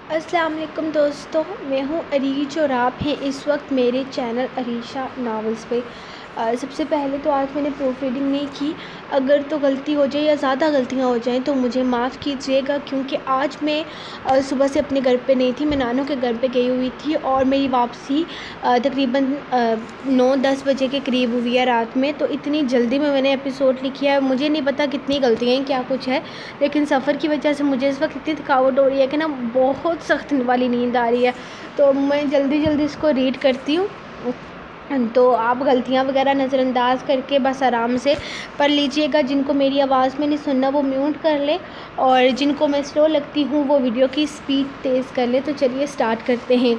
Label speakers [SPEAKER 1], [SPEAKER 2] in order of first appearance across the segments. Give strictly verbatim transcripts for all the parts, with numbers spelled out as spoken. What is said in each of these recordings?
[SPEAKER 1] السلام علیکم دوستوں، میں ہوں عریش اور آپ ہیں اس وقت میرے چینل عریشہ ناولز پہ۔ سب سے پہلے تو آج میں نے پروف ریڈنگ نہیں کی، اگر تو غلطی ہو جائے یا زیادہ غلطیاں ہو جائیں تو مجھے معاف کیجیے گا، کیونکہ آج میں صبح سے اپنے گھر پہ نہیں تھی، میں نانوں کے گھر پہ گئی ہوئی تھی اور میری واپسی تقریباً نو دس بجے کے قریب ہوئی ہے رات میں، تو اتنی جلدی میں میں نے ایپیسوڈ لکھی ہے۔ مجھے نہیں پتا کتنی غلطیاں ہیں، کیا کچھ ہے، لیکن سفر کی وجہ سے مجھے اس وقت اتنی تھکاوٹ ہو رہی ہے کہ نا بہت سخت والی نیند آ رہی ہے، تو میں جلدی جلدی اس کو ریڈ کرتی ہوں۔ تو آپ غلطیاں وغیرہ نظر انداز کر کے بس آرام سے پڑھ لیجئے گا۔ جن کو میری آواز میں نہیں سننا وہ میوٹ کر لیں، اور جن کو میں سلو لگتی ہوں وہ ویڈیو کی سپیڈ تیز کر لیں۔ تو چلیے سٹارٹ کرتے ہیں۔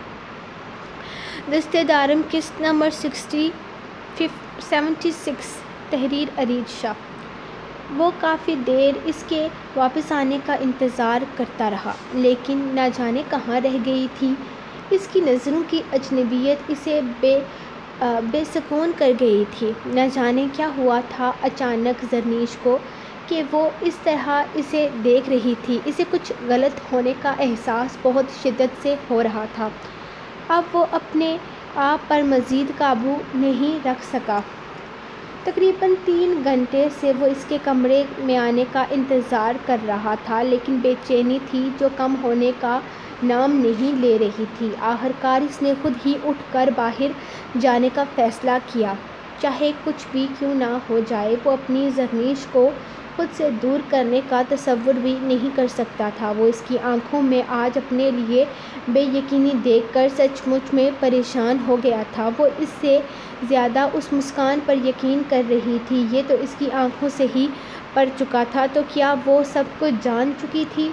[SPEAKER 1] دستِ دارم قسط نمبر سکسٹی سیونٹی سکس، تحریر عریش شاہ۔ وہ کافی دیر اس کے واپس آنے کا انتظار کرتا رہا، لیکن نہ جانے کہاں رہ گئی تھی۔ اس کی نظروں کی اجنبیت اسے بے بے سکون کر گئی تھی۔ نہ جانے کیا ہوا تھا اچانک زرنیش کو کہ وہ اس طرح اسے دیکھ رہی تھی۔ اسے کچھ غلط ہونے کا احساس بہت شدت سے ہو رہا تھا۔ اب وہ اپنے آپ پر مزید قابو نہیں رکھ سکا۔ تقریباً تین گھنٹے سے وہ اس کے کمرے میں آنے کا انتظار کر رہا تھا، لیکن بے چینی تھی جو کم ہونے کا نام نہیں لے رہی تھی۔ آخرکار اس نے خود ہی اٹھ کر باہر جانے کا فیصلہ کیا، چاہے کچھ بھی کیوں نہ ہو جائے۔ وہ اپنی زرنیش کو خود سے دور کرنے کا تصور بھی نہیں کر سکتا تھا۔ وہ اس کی آنکھوں میں آج اپنے لیے بے یقینی دیکھ کر سچ مچ میں پریشان ہو گیا تھا۔ وہ اس سے زیادہ اس مسکان پر یقین کر رہی تھی، یہ تو اس کی آنکھوں سے ہی پڑ چکا تھا۔ تو کیا وہ سب کچھ جان چکی تھی؟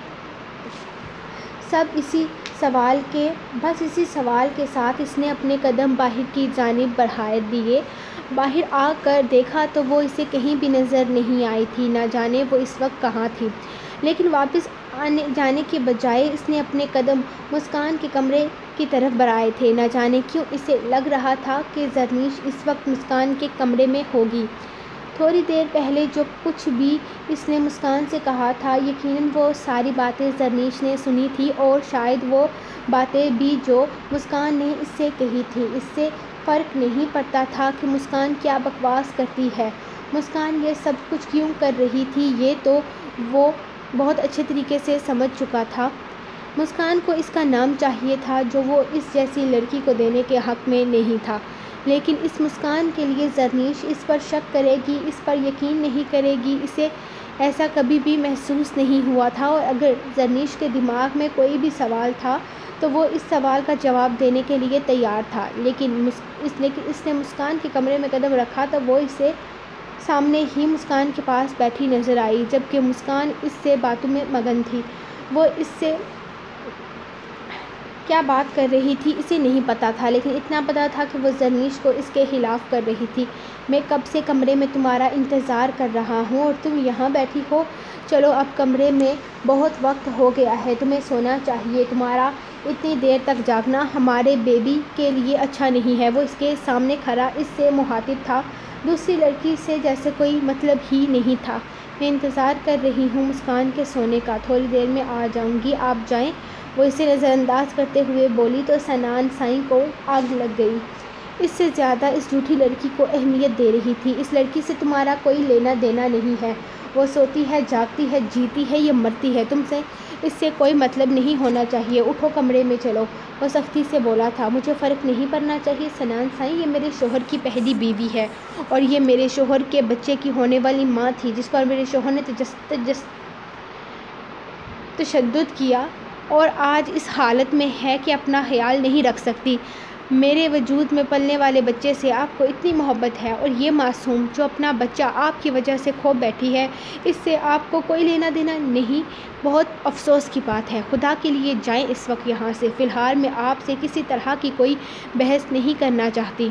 [SPEAKER 1] سب اسی سوال کے بس اسی سوال کے ساتھ اس نے اپنے قدم باہر کی جانب بڑھا دیے۔ باہر آ کر دیکھا تو وہ اسے کہیں بھی نظر نہیں آئی تھی۔ نہ جانے وہ اس وقت کہاں تھی، لیکن واپس آنے جانے کے بجائے اس نے اپنے قدم مسکان کے کمرے کی طرف بڑھائے تھے۔ نہ جانے کیوں اسے لگ رہا تھا کہ زرنیش اس وقت مسکان کے کمرے میں ہوگی۔ تھوڑی دیر پہلے جو کچھ بھی اس نے مسکان سے کہا تھا، یقیناً وہ ساری باتیں زرنیش نے سنی تھی، اور شاید وہ باتیں بھی جو مسکان نے اس سے کہی تھیں۔ اس سے فرق نہیں پڑتا تھا کہ مسکان کیا بکواس کرتی ہے، مسکان یہ سب کچھ کیوں کر رہی تھی، یہ تو وہ بہت اچھے طریقے سے سمجھ چکا تھا۔ مسکان کو اس کا نام چاہیے تھا جو وہ اس جیسی لڑکی کو دینے کے حق میں نہیں تھا، لیکن اس مسکان کے لیے زرنیش اس پر شک کرے گی، اس پر یقین نہیں کرے گی، اسے ایسا کبھی بھی محسوس نہیں ہوا تھا۔ اور اگر زرنیش کے دماغ میں کوئی بھی سوال تھا تو وہ اس سوال کا جواب دینے کے لیے تیار تھا، لیکن اس لیکن اس نے مسکان کے کمرے میں قدم رکھا تو وہ اسے سامنے ہی مسکان کے پاس بیٹھی نظر آئی، جبکہ مسکان اس سے باتوں میں مگن تھی۔ وہ اس سے کیا بات کر رہی تھی اسے نہیں پتا تھا، لیکن اتنا پتا تھا کہ وہ زرنیش کو اس کے خلاف کر رہی تھی۔ میں کب سے کمرے میں تمہارا انتظار کر رہا ہوں اور تم یہاں بیٹھی ہو۔ چلو اب کمرے میں بہت وقت ہو گیا ہے، تمہیں سونا چاہیے، تمہارا اتنی دیر تک جاگنا ہمارے بیبی کے لیے اچھا نہیں ہے۔ وہ اس کے سامنے کھڑا اس سے مخاطب تھا، دوسری لڑکی سے جیسے کوئی مطلب ہی نہیں تھا۔ میں انتظار کر رہی ہوں مسکان کے سونے کا، تھوڑی دیر میں آ جاؤں گی، آپ جائیں۔ وہ اسے نظر انداز کرتے ہوئے بولی تو سنان سائیں کو آگ لگ گئی۔ اس سے زیادہ اس جھوٹی لڑکی کو اہمیت دے رہی تھی۔ اس لڑکی سے تمہارا کوئی لینا دینا نہیں ہے، وہ سوتی ہے، جاگتی ہے، جیتی ہے یا مرتی ہے، تم سے اس سے کوئی مطلب نہیں ہونا چاہیے، اٹھو کمرے میں چلو۔ وہ سختی سے بولا تھا۔ مجھے فرق نہیں پڑنا چاہیے سنان سائیں، یہ میرے شوہر کی پہلی بیوی ہے، اور یہ میرے شوہر کے بچے کی ہونے والی ماں تھی، جس پر میرے شوہر نے تجس تشدد کیا اور آج اس حالت میں ہے کہ اپنا خیال نہیں رکھ سکتی۔ میرے وجود میں پلنے والے بچے سے آپ کو اتنی محبت ہے، اور یہ معصوم جو اپنا بچہ آپ کی وجہ سے کھو بیٹھی ہے، اس سے آپ کو کوئی لینا دینا نہیں۔ بہت افسوس کی بات ہے، خدا کے لیے جائیں اس وقت یہاں سے، فی الحال میں آپ سے کسی طرح کی کوئی بحث نہیں کرنا چاہتی۔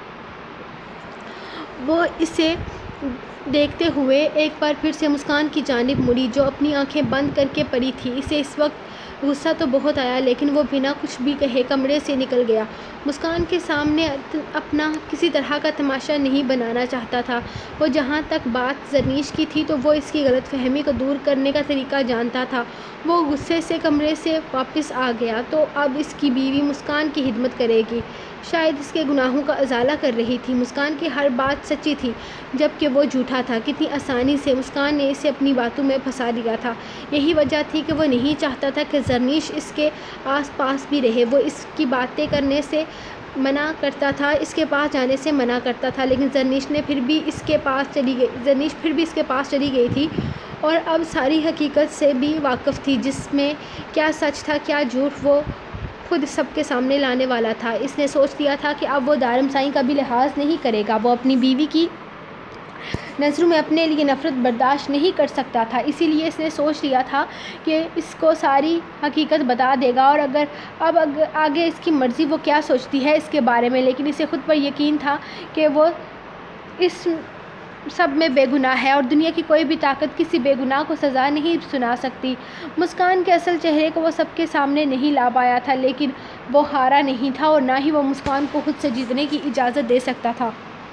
[SPEAKER 1] وہ اسے دیکھتے ہوئے ایک بار پھر سے مسکان کی جانب مڑی، جو اپنی آنکھیں بند کر کے پڑی تھی۔ اسے اس وقت غصہ تو بہت آیا لیکن وہ بنا کچھ بھی کہے کمرے سے نکل گیا۔ مسکان کے سامنے اپنا کسی طرح کا تماشا نہیں بنانا چاہتا تھا۔ وہ جہاں تک بات زرنیش کی تھی تو وہ اس کی غلط فہمی کو دور کرنے کا طریقہ جانتا تھا۔ وہ غصے سے کمرے سے واپس آ گیا تو اب اس کی بیوی مسکان کی خدمت کرے گی، شاید اس کے گناہوں کا ازالہ کر رہی تھی۔ مسکان کی ہر بات سچی تھی جبکہ وہ جھوٹا تھا۔ کتنی آسانی سے مسکان نے اسے اپنی باتوں میں پھنسا دیا تھا۔ یہی وجہ تھی کہ وہ نہیں چاہتا تھا کہ زرنیش اس کے آس پاس بھی رہے۔ وہ اس کی باتیں کرنے سے منع کرتا تھا، اس کے پاس جانے سے منع کرتا تھا، لیکن زرنیش نے پھر بھی اس کے پاس چلی گئی زرنیش پھر بھی اس کے پاس چلی گئی تھی اور اب ساری حقیقت سے بھی واقف تھی، جس میں کیا سچ تھا کیا جھوٹ وہ خود سب کے سامنے لانے والا تھا۔ اس نے سوچ لیا تھا کہ اب وہ دارم سائیں کا بھی لحاظ نہیں کرے گا۔ وہ اپنی بیوی کی نظروں میں اپنے لیے نفرت برداشت نہیں کر سکتا تھا، اسی لیے اس نے سوچ لیا تھا کہ اس کو ساری حقیقت بتا دے گا اور اگر اب آگے اس کی مرضی وہ کیا سوچتی ہے اس کے بارے میں، لیکن اسے خود پر یقین تھا کہ وہ اس سب میں بے گناہ ہے اور دنیا کی کوئی بھی طاقت کسی بے گناہ کو سزا نہیں سنا سکتی۔ مسکان کے اصل چہرے کو وہ سب کے سامنے نہیں لا پایا تھا، لیکن وہ ہارا نہیں تھا اور نہ ہی وہ مسکان کو خود سے جیتنے کی اجازت دے سکتا تھا۔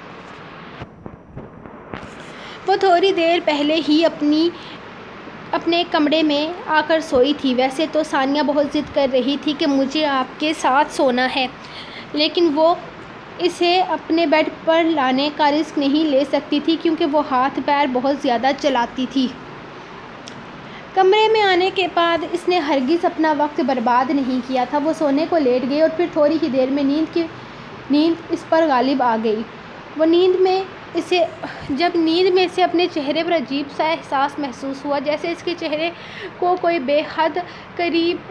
[SPEAKER 1] وہ تھوڑی دیر پہلے ہی اپنی اپنے کمرے میں آ کر سوئی تھی۔ ویسے تو ثانیہ بہت ضد کر رہی تھی کہ مجھے آپ کے ساتھ سونا ہے، لیکن وہ اسے اپنے بیڈ پر لانے کا رسک نہیں لے سکتی تھی کیونکہ وہ ہاتھ پیر بہت زیادہ چلاتی تھی۔ کمرے میں آنے کے بعد اس نے ہرگز اپنا وقت برباد نہیں کیا تھا۔ وہ سونے کو لیٹ گئی اور پھر تھوڑی ہی دیر میں نیند کی نیند اس پر غالب آ گئی۔ وہ نیند میں اسے جب نیند میں اسے اپنے چہرے پر عجیب سا احساس محسوس ہوا، جیسے اس کے چہرے کو کوئی بے حد قریب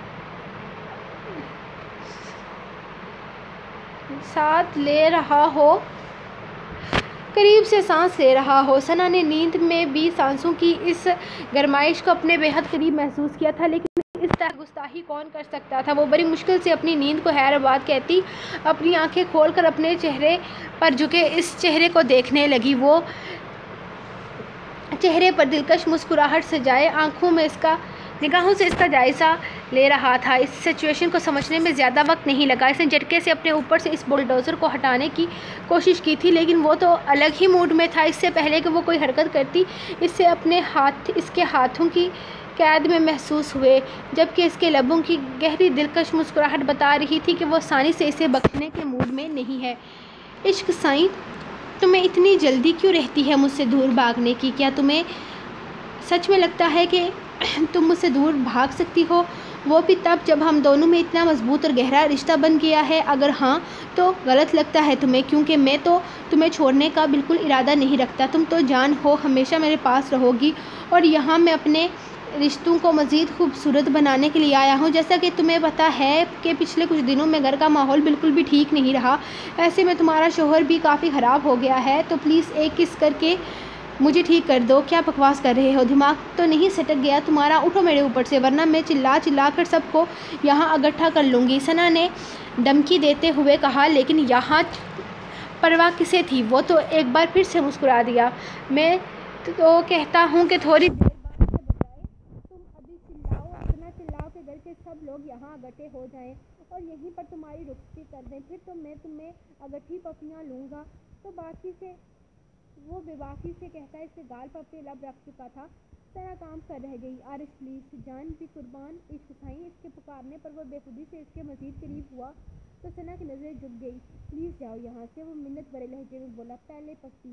[SPEAKER 1] ساتھ لے رہا ہو قریب سے سانس لے رہا ہو۔ ثنا نے نیند میں بھی سانسوں کی اس گرمائش کو اپنے بے حد قریب محسوس کیا تھا، لیکن اس طرح گستاخی کون کر سکتا تھا۔ وہ بڑی مشکل سے اپنی نیند کو خیر آباد کہتی اپنی آنکھیں کھول کر اپنے چہرے پر جھکے اس چہرے کو دیکھنے لگی۔ وہ چہرے پر دلکش مسکراہٹ سجائے آنکھوں میں اس کا نگاہوں سے اس کا جائزہ لے رہا تھا۔ اس سچویشن کو سمجھنے میں زیادہ وقت نہیں لگا۔ اس نے جھٹکے سے اپنے اوپر سے اس بلڈوزر کو ہٹانے کی کوشش کی تھی، لیکن وہ تو الگ ہی موڈ میں تھا۔ اس سے پہلے کہ وہ کوئی حرکت کرتی اس سے اپنے ہاتھ اس کے ہاتھوں کی قید میں محسوس ہوئے، جبکہ اس کے لبوں کی گہری دلکش مسکراہٹ بتا رہی تھی کہ وہ آسانی سے اسے بخشنے کے موڈ میں نہیں ہے۔ عشق سائیں، تمہیں اتنی جلدی کیوں رہتی ہے مجھ سے دور بھاگنے کی؟ کیا تمہیں سچ میں لگتا ہے کہ تم مجھ سے دور بھاگ سکتی ہو، وہ بھی تب جب ہم دونوں میں اتنا مضبوط اور گہرا رشتہ بن گیا ہے؟ اگر ہاں تو غلط لگتا ہے تمہیں، کیونکہ میں تو تمہیں چھوڑنے کا بالکل ارادہ نہیں رکھتا۔ تم تو جان ہو ہمیشہ میرے پاس رہو گی اور یہاں میں اپنے رشتوں کو مزید خوبصورت بنانے کے لیے آیا ہوں۔ جیسا کہ تمہیں پتہ ہے کہ پچھلے کچھ دنوں میں گھر کا ماحول بالکل بھی ٹھیک نہیں رہا، ایسے میں تمہارا شوہر بھی کافی خراب ہو گیا ہے، تو پلیز ایک کس کر کے مجھے ٹھیک کر دو۔ کیا بکواس کر رہے ہو؟ دماغ تو نہیں سٹک گیا تمہارا؟ اٹھو میرے اوپر سے، ورنہ میں چلا چلا کر سب کو یہاں اکٹھا کر لوں گی، ثنا نے دھمکی دیتے ہوئے کہا۔ لیکن یہاں پرواہ کسے تھی؟ وہ تو ایک بار پھر سے مسکرا دیا۔ میں تو کہتا ہوں کہ تھوڑی دیر بعد کے بجائے تم ابھی چلاؤ، اتنا چلاؤ کہ گھر کے سب لوگ یہاں اکٹھے ہو جائیں اور یہیں پر تمہاری رخصتی کر دیں، پھر تو میں تمہیں اگٹھی پپیاں لوں گا۔ تو باقی سے وہ بے باکی سے کہتا اس کے گال پر اپنے لب رکھ چکا تھا۔ ثنا کام کر رہ گئی۔ عارش پلیز، جان بھی قربان عشق سائیں۔ اس کے پکارنے پر وہ بے خودی سے اس کے مزید قریب ہوا تو ثنا کی نظریں جھک گئی۔ پلیز جاؤ یہاں سے، وہ منت بھرے لہجے میں بولا۔ پہلے پپی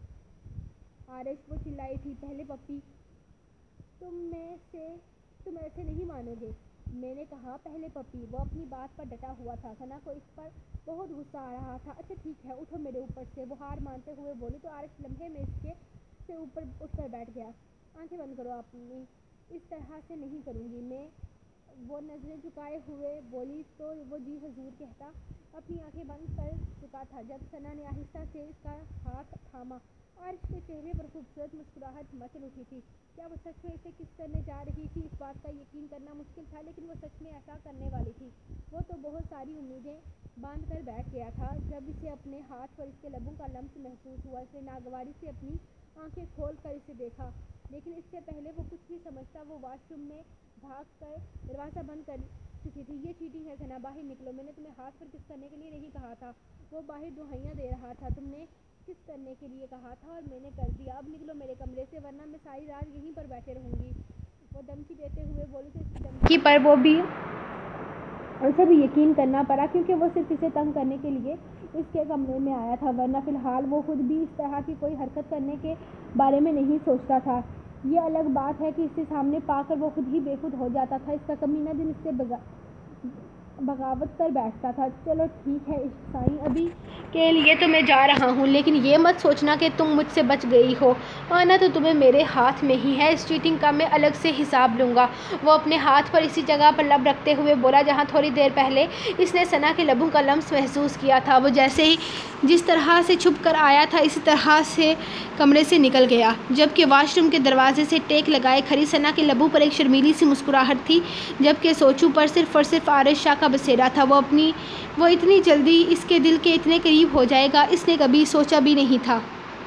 [SPEAKER 1] عارش، وہ چلائی تھی، پہلے پپی؟ تم میں سے تم ایسے نہیں مانو گے، میں نے کہا پہلے پپی۔ وہ اپنی بات پر ڈٹا ہوا تھا۔ ثنا کو اس پر بہت غصہ آ رہا تھا۔ اچھا ٹھیک ہے، اٹھو میرے اوپر سے، وہ ہار مانتے ہوئے بولی تو عارش لمحے میں اس کے سے اوپر اٹھ کر بیٹھ گیا۔ آنکھیں بند کرو اپنی، اس طرح سے نہیں کروں گی میں، وہ نظریں جھکائے ہوئے بولی۔ تو وہ جی حضور کہتا اپنی آنکھیں بند کر چکا تھا جب ثنا نے آہستہ سے اس کا ہاتھ تھاما۔ عارش کے چہرے پر خوبصورت مسکراہٹ مچل اٹھی تھی۔ کیا وہ سچ میں اسے کس کرنے جا رہی تھی؟ اس بات کا یقین کرنا مشکل تھا، لیکن وہ سچ میں ایسا کرنے والی تھی۔ وہ تو بہت ساری امیدیں باندھ کر بیٹھ گیا تھا۔ جب اسے اپنے ہاتھ پر اس کے لبوں کا لمس محسوس ہوا، اس نے ناگواری سے اپنی آنکھیں کھول کر اسے دیکھا۔ لیکن اس سے پہلے وہ کچھ بھی سمجھتا وہ واش روم میں بھاگ کر دروازہ بند کر چکی تھی۔ یہ چیٹنگ ہے ثنا، باہر نکلو، میں نے تمہیں ہاتھ پر کس کرنے کے لیے نہیں کہا تھا، وہ باہر دہائیاں دے رہا تھا، تم نے کس کرنے کے لیے کہا تھا اور میں نے کر دیا، اب نکلو میرے کمرے سے ورنہ میں ساری رات یہیں پر بیٹھے رہوں گی۔ وہ دھمکی دیتے ہوئے بولی تو اس کی دھمکی پر وہ بھی اسے بھی یقین کرنا پڑا کیونکہ وہ صرف اسے تنگ کرنے کے لیے اس کے کمرے میں آیا تھا، ورنہ فی الحال وہ خود بھی اس طرح کی کوئی حرکت کرنے کے بارے میں نہیں سوچتا تھا۔ یہ الگ بات ہے کہ اسے سامنے پا کر وہ خود ہی بے خود ہو جاتا تھا، اس کا کمینہ دل اس سے بگا بغاوت کر بیٹھتا تھا۔ چلو ٹھیک ہے عشق سائیں، ابھی کے لیے تو میں جا رہا ہوں، لیکن یہ مت سوچنا کہ تم مجھ سے بچ گئی ہو، آنا تو تمہیں میرے ہاتھ میں ہی ہے، اس چیٹنگ کا میں الگ سے حساب لوں گا۔ وہ اپنے ہاتھ پر اسی جگہ پر لب رکھتے ہوئے بولا جہاں تھوڑی دیر پہلے اس نے ثنا کے لبوں کا لمس محسوس کیا تھا۔ وہ جیسے ہی جس طرح سے چھپ کر آیا تھا اسی طرح سے کمرے سے نکل گیا، جبکہ واش روم کے دروازے سے ٹیک لگائے کھڑی ثنا کے لبوں پر ایک شرمیلی سی مسکراہٹ تھی، جبکہ سوچوں پر صرف اور صرف عارض شاہ کا بسیرا تھا۔ وہ اپنی وہ اتنی جلدی اس کے دل کے اتنے قریب ہو جائے گا اس نے کبھی سوچا بھی نہیں تھا۔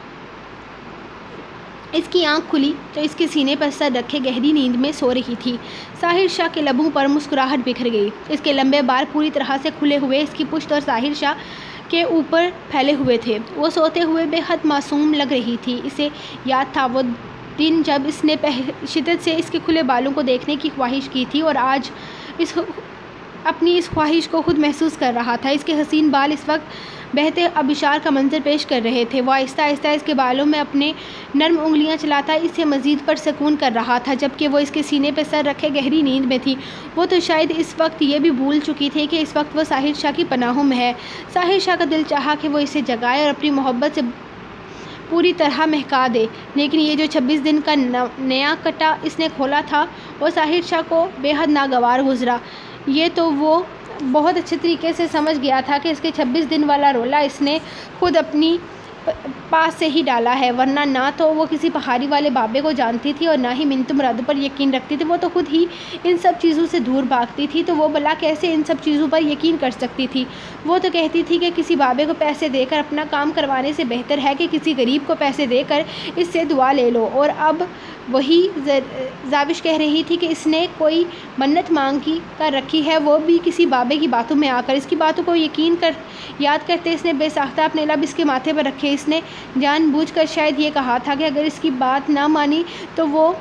[SPEAKER 1] اس کی آنکھ کھلی تو اس کے سینے پر سر رکھے گہری نیند میں سو رہی تھی۔ ساحر شاہ کے لبوں پر مسکراہٹ بکھر گئی، اس کے لمبے بال پوری طرح سے کھلے ہوئے اس کی پشت اور ساحر شاہ کے اوپر پھیلے ہوئے تھے۔ وہ سوتے ہوئے بے حد معصوم لگ رہی تھی۔ اسے یاد تھا وہ دن جب اس نے شدت سے اس کے کھلے بالوں کو دیکھنے کی خواہش کی تھی اور آج اس اپنی اس خواہش کو خود محسوس کر رہا تھا۔ اس کے حسین بال اس وقت بہتے آبشار کا منظر پیش کر رہے تھے۔ وہ آہستہ آہستہ اس کے بالوں میں اپنے نرم انگلیاں چلاتا اسے مزید پرسکون کر رہا تھا، جبکہ وہ اس کے سینے پہ سر رکھے گہری نیند میں تھی۔ وہ تو شاید اس وقت یہ بھی بھول چکی تھی کہ اس وقت وہ ساحر شاہ کی پناہوں میں ہے۔ ساحر شاہ کا دل چاہا کہ وہ اسے جگائے اور اپنی محبت سے پوری طرح مہکا دے، لیکن یہ جو چھبیس دن کا نیا کٹا اس نے کھولا تھا وہ ساحر شاہ کو بے حد ناگوار گزرا۔ یہ تو وہ بہت اچھے طریقے سے سمجھ گیا تھا کہ اس کے چھبیس دن والا رولا اس نے خود اپنی پاس سے ہی ڈالا ہے، ورنہ نہ تو وہ کسی پہاڑی والے بابے کو جانتی تھی اور نہ ہی منت مراد پر یقین رکھتی تھی۔ وہ تو خود ہی ان سب چیزوں سے دور بھاگتی تھی، تو وہ بھلا کیسے ان سب چیزوں پر یقین کر سکتی تھی؟ وہ تو کہتی تھی کہ کسی بابے کو پیسے دے کر اپنا کام کروانے سے بہتر ہے کہ کسی غریب کو پیسے دے کر اس سے دعا لے لو، اور اب وہی زاوش کہہ رہی تھی کہ اس نے کوئی منت مانگ کر رکھی ہے، وہ بھی کسی بابے کی باتوں میں آ کر۔ اس کی باتوں کو یقین کر یاد کرتے اس نے بے ساختہ اپنے لب اس کے ماتھے پر رکھے۔ اس نے جان بوجھ کر شاید یہ کہا تھا کہ اگر اس کی بات نہ مانی تو وہ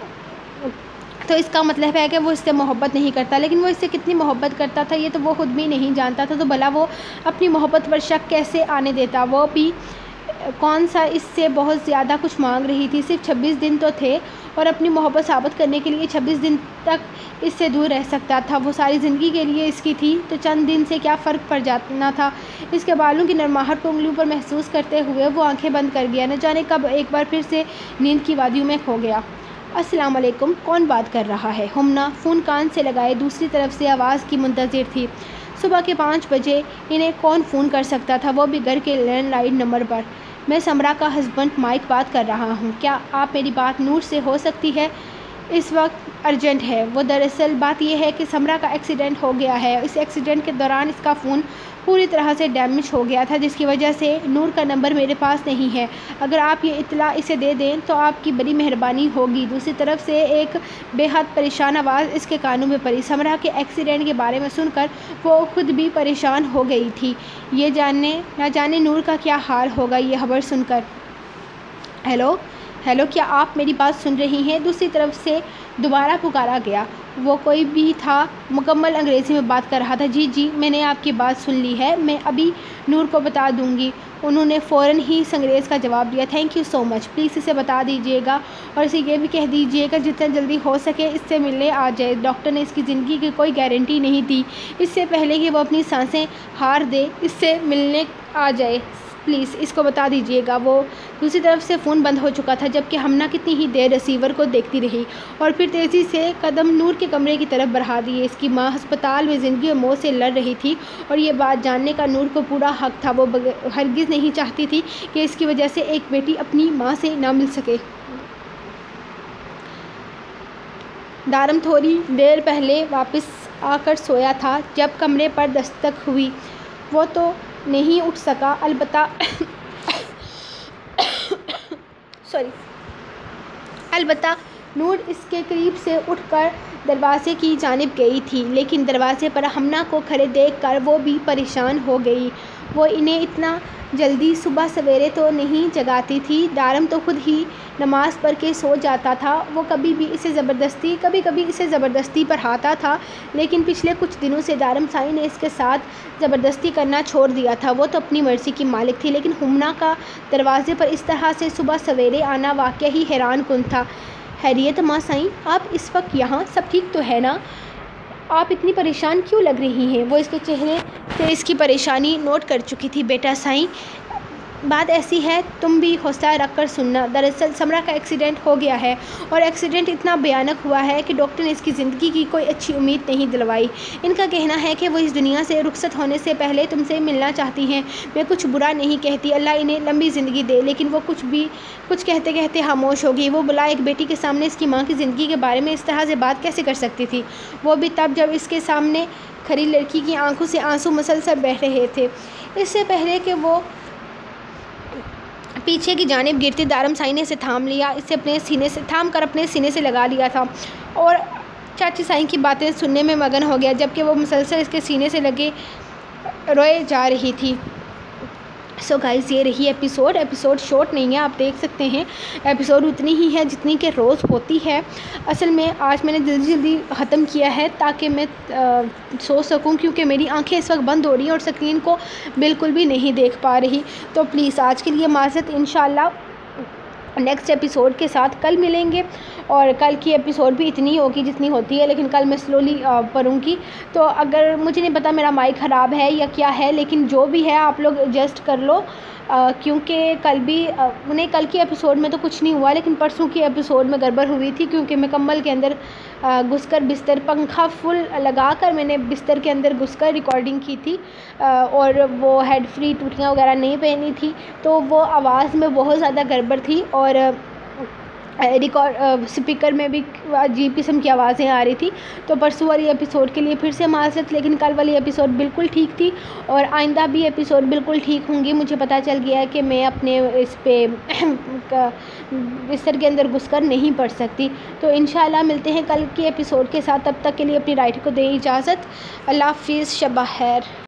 [SPEAKER 1] تو اس کا مطلب ہے کہ وہ اس سے محبت نہیں کرتا، لیکن وہ اس سے کتنی محبت کرتا تھا یہ تو وہ خود بھی نہیں جانتا تھا، تو بھلا وہ اپنی محبت پر شک کیسے آنے دیتا؟ وہ بھی کون سا اس سے بہت زیادہ کچھ مانگ رہی تھی، صرف چھبیس دن تو تھے اور اپنی محبت ثابت کرنے کے لیے چھبیس دن تک اس سے دور رہ سکتا تھا۔ وہ ساری زندگی کے لیے اس کی تھی تو چند دن سے کیا فرق پڑ جانا تھا؟ اس کے بالوں کی نرماہٹ کو انگلیوں پر محسوس کرتے ہوئے وہ آنکھیں بند کر گیا، نہ جانے کب ایک بار پھر سے نیند کی وادیوں میں کھو گیا۔ السلام علیکم، کون بات کر رہا ہے؟ ہمنا فون کان سے لگائے دوسری طرف سے آواز کی منتظر تھی۔ صبح کے پانچ بجے انہیں کون فون کر سکتا تھا، وہ بھی گھر کے لینڈ لائن نمبر پر؟ میں سمرا کا ہسبینڈ مائک بات کر رہا ہوں، کیا آپ میری بات نور سے ہو سکتی ہے؟ اس وقت ارجنٹ ہے۔ وہ دراصل بات یہ ہے کہ سمرا کا ایکسیڈنٹ ہو گیا ہے، اس ایکسیڈنٹ کے دوران اس کا فون پوری طرح سے ڈیمیج ہو گیا تھا، جس کی وجہ سے نور کا نمبر میرے پاس نہیں ہے۔ اگر آپ یہ اطلاع اسے دے دیں تو آپ کی بڑی مہربانی ہوگی۔ دوسری طرف سے ایک بے حد پریشان آواز اس کے کانوں میں پڑی۔ سمرا کے ایکسیڈنٹ کے بارے میں سن کر وہ خود بھی پریشان ہو گئی تھی، یہ جاننے نہ جانے نور کا کیا حال ہوگا یہ خبر سن کر۔ ہیلو ہیلو کیا آپ میری بات سن رہی ہیں؟ دوسری طرف سے دوبارہ پکارا گیا۔ وہ کوئی بھی تھا، مکمل انگریزی میں بات کر رہا تھا۔ جی جی میں نے آپ کی بات سن لی ہے، میں ابھی نور کو بتا دوں گی۔ انہوں نے فوراً ہی سنگریز کا جواب دیا۔ Thank you so much, please اسے بتا دیجیے گا اور اسے یہ بھی کہہ دیجیے گا جتنا جلدی ہو سکے اس سے ملنے آ جائے۔ ڈاکٹر نے اس کی زندگی کی کوئی گارنٹی نہیں دی، اس سے پہلے کہ وہ اپنی سانسیں ہار دے اس سے ملنے آ جائے، پلیز اس کو بتا دیجیے گا۔ وہ دوسری طرف سے فون بند ہو چکا تھا، جبکہ ہمنا کتنی ہی دیر ریسیور کو دیکھتی رہی اور پھر تیزی سے قدم نور کے کمرے کی طرف بڑھا دیے۔ اس کی ماں ہسپتال میں زندگی اور موت سے لڑ رہی تھی اور یہ بات جاننے کا نور کو پورا حق تھا۔ وہ ہرگز نہیں چاہتی تھی کہ اس کی وجہ سے ایک بیٹی اپنی ماں سے نہ مل سکے۔ دارم تھوڑی دیر پہلے واپس آ کر سویا تھا جب کمرے پر دستک ہوئی۔ وہ تو نہیں اٹھ سکا، البتہ سوری البتہ نور اس کے قریب سے اٹھ کر دروازے کی جانب گئی تھی، لیکن دروازے پر ہمنا کو کھڑے دیکھ کر وہ بھی پریشان ہو گئی۔ وہ انہیں اتنا جلدی صبح سویرے تو نہیں جگاتی تھی، دارم تو خود ہی نماز پڑھ کے سو جاتا تھا۔ وہ کبھی بھی اسے زبردستی کبھی کبھی اسے زبردستی پڑھاتا تھا، لیکن پچھلے کچھ دنوں سے دارم سائی نے اس کے ساتھ زبردستی کرنا چھوڑ دیا تھا۔ وہ تو اپنی مرضی کی مالک تھی، لیکن ہمنا کا دروازے پر اس طرح سے صبح سویرے آنا واقعی ہی حیران کن تھا۔ خیریت ماں سائیں، آپ اس وقت یہاں؟ سب ٹھیک تو ہے نا؟ آپ اتنی پریشان کیوں لگ رہی ہیں؟ وہ اس کے چہرے سے اس کی پریشانی نوٹ کر چکی تھی۔ بیٹا سائیں، بات ایسی ہے، تم بھی حوصلہ رکھ کر سننا۔ دراصل سمرا کا ایکسیڈنٹ ہو گیا ہے، اور ایکسیڈنٹ اتنا بھیانک ہوا ہے کہ ڈاکٹر نے اس کی زندگی کی کوئی اچھی امید نہیں دلوائی۔ ان کا کہنا ہے کہ وہ اس دنیا سے رخصت ہونے سے پہلے تم سے ملنا چاہتی ہیں۔ میں کچھ برا نہیں کہتی، اللہ انہیں لمبی زندگی دے، لیکن وہ کچھ بھی کچھ کہتے کہتے خاموش ہو گئی۔ وہ بلا ایک بیٹی کے سامنے اس کی ماں کی زندگی کے بارے میں اس طرح سے بات کیسے کر سکتی تھی؟ وہ بھی تب جب اس کے سامنے کھڑی لڑکی کی آنکھوں سے آنسو مسلسل بہہ رہے تھے۔ اس سے پہلے کہ وہ پیچھے کی جانب گرتی، دارم سائی نے اسے تھام لیا، اسے اپنے سینے سے تھام کر اپنے سینے سے لگا لیا تھا اور چاچی سائی کی باتیں سننے میں مگن ہو گیا، جبکہ وہ مسلسل اس کے سینے سے لگے روئے جا رہی تھی۔ سو گائز، یہ رہی ایپیسوڈ ایپیسوڈ شارٹ نہیں ہے، آپ دیکھ سکتے ہیں ایپیسوڈ اتنی ہی ہے جتنی کہ روز ہوتی ہے۔ اصل میں آج میں نے جلدی جلدی ختم کیا ہے تاکہ میں سو سکوں، کیونکہ میری آنکھیں اس وقت بند ہو رہی ہیں اور اسکرین کو بالکل بھی نہیں دیکھ پا رہی۔ تو پلیز آج کے لیے معذرت، انشاءاللہ نیکسٹ ایپیسوڈ کے ساتھ کل ملیں گے، اور کل کی ایپیسوڈ بھی اتنی ہوگی جتنی ہوتی ہے، لیکن کل میں سلولی پڑھوں گی۔ تو اگر مجھے نہیں پتا میرا مائک خراب ہے یا کیا ہے، لیکن جو بھی ہے آپ لوگ ایڈجسٹ کر لو، کیونکہ کل بھی انہیں کل کی ایپیسوڈ میں تو کچھ نہیں ہوا، لیکن پرسوں کی ایپیسوڈ میں گڑبڑ ہوئی تھی، کیونکہ میں کمبل کے اندر گھس کر بستر پنکھا فل لگا کر میں نے بستر کے اندر گھس کر ریکارڈنگ کی تھی، اور وہ ہیڈ فری ٹوٹیاں وغیرہ نہیں پہنی تھی، تو وہ آواز میں بہت زیادہ گڑبڑ تھی، اور ریکارڈ اسپیکر میں بھی عجیب قسم کی آوازیں آ رہی تھی۔ تو پرسوں والی ایپیسوڈ کے لیے پھر سے معذرت، لیکن کل والی ایپیسوڈ بالکل ٹھیک تھی، اور آئندہ بھی ایپیسوڈ بالکل ٹھیک ہوں گی۔ مجھے پتہ چل گیا ہے کہ میں اپنے اس پہ بستر کے اندر گھس کر نہیں پڑھ سکتی۔ تو انشاءاللہ ملتے ہیں کل کی ایپیسوڈ کے ساتھ، تب تک کے لیے اپنی رائٹ کو دیں اجازت۔ اللہ حافظ، شب بخیر۔